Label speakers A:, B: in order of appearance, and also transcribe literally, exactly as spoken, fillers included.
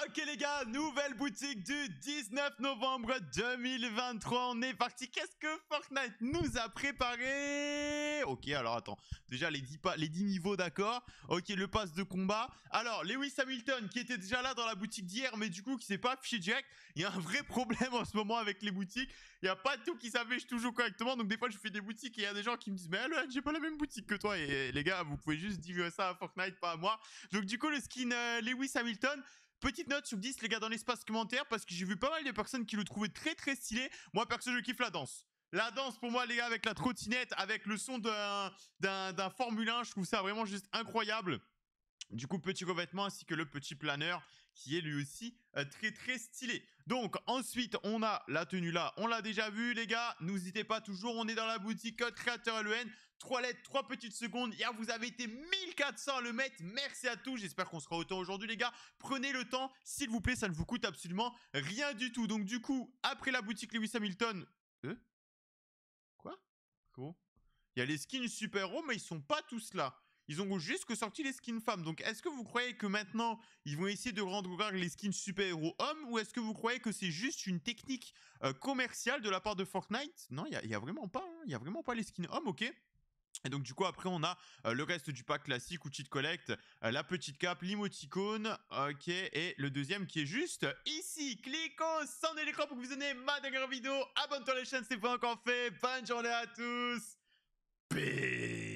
A: Ok les gars, nouvelle boutique du dix-neuf novembre deux mille vingt-trois, on est parti. Qu'est-ce que Fortnite nous a préparé? Ok, alors attends, déjà les dix, pas, les dix niveaux, d'accord. Ok, le pass de combat. Alors, Lewis Hamilton qui était déjà là dans la boutique d'hier, mais du coup qui s'est pas affiché direct. Il y a un vrai problème en ce moment avec les boutiques. Il n'y a pas tout qui s'affiche toujours correctement, donc des fois je fais des boutiques et il y a des gens qui me disent mais Alan, j'ai pas la même boutique que toi. Et les gars, vous pouvez juste dire ça à Fortnite, pas à moi. Donc du coup, le skin euh, Lewis Hamilton, petite note sur dix les gars dans l'espace commentaire parce que j'ai vu pas mal de personnes qui le trouvaient très très stylé. Moi perso je kiffe la danse. La danse pour moi les gars avec la trottinette, avec le son d'un d'un Formule un, je trouve ça vraiment juste incroyable. Du coup, petit revêtement ainsi que le petit planeur qui est lui aussi euh, très très stylé. Donc ensuite, on a la tenue là. On l'a déjà vu les gars. N'hésitez pas toujours, on est dans la boutique code créateur L E N. trois lettres, trois petites secondes. Hier, vous avez été mille quatre cents à le mettre. Merci à tous. J'espère qu'on sera autant aujourd'hui les gars. Prenez le temps, s'il vous plaît. Ça ne vous coûte absolument rien du tout. Donc du coup, après la boutique Lewis Hamilton... Euh Quoi? Comment? Il y a les skins super-héros, mais ils sont pas tous là. Ils ont juste que sorti les skins femmes. Donc, est-ce que vous croyez que maintenant, ils vont essayer de rendre rare les skins super-héros hommes? Ou est-ce que vous croyez que c'est juste une technique euh, commerciale de la part de Fortnite? Non, il n'y a, a vraiment pas. Il hein. n'y a vraiment pas les skins hommes, ok? Et donc du coup après on a euh, le reste du pack classique ou cheat collect, euh, la petite cape, l'emoticône, ok, et le deuxième qui est juste ici. Cliquez sans l'écran pour que vous visionniez ma dernière vidéo, abonne-toi à la chaîne si c'est pas encore fait, bonne journée à tous, peace.